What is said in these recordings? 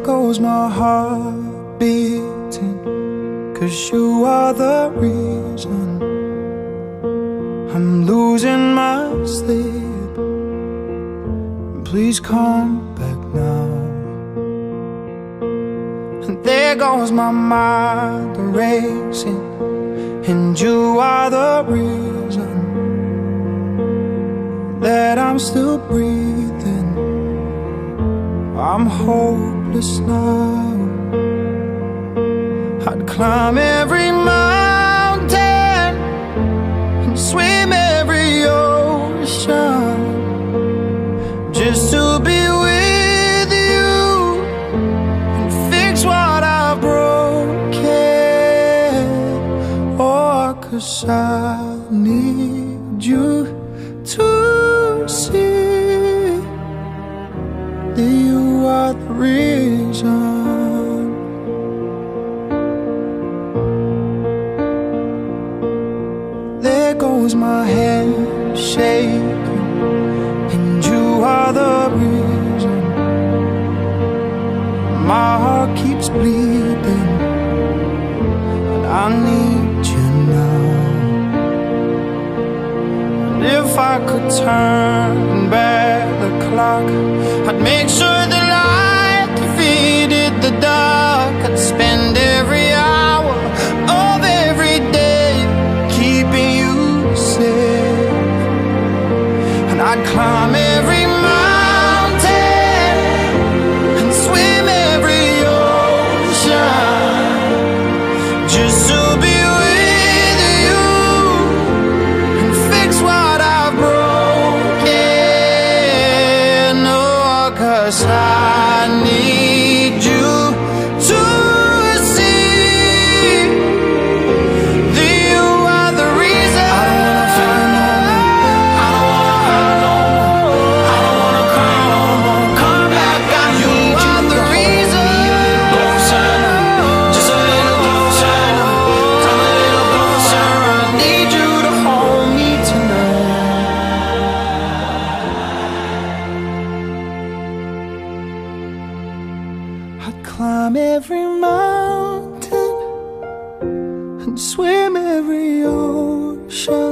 goes my heart beating, 'cause you are the reason I'm losing my sleep. Please come back now. And there goes my mind racing, and you are the reason that I'm still breathing. I'm hopeless now. I'd climb every mountain and swim every ocean just to be with you and fix what I've broken. Oh, 'cause I need you to see that you are the reason. There goes my head shaking, and you are the reason. My heart keeps bleeding, and I need you now. And if I could turn back the clock, I'd make sure the light defeated the dark. I'd spend every hour of every day keeping you safe, and I'd climb every mountain and swim every ocean just to be with you and fix what I've broken. Oh, 'cause I need you to see that you are the reason. I don't wanna fight no more. I don't wanna hurt no more. I don't wanna cry no more. Come back, I need you. Are the reason. Closer, just a little closer. Come a little closer. I need you to hold me tonight. I'd climb every mountain and swim every ocean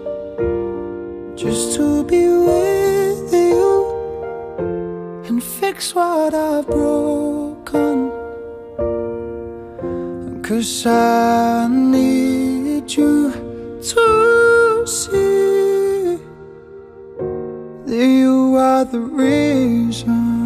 just to be with you and fix what I've broken. 'Cause I need you to see that you are the reason.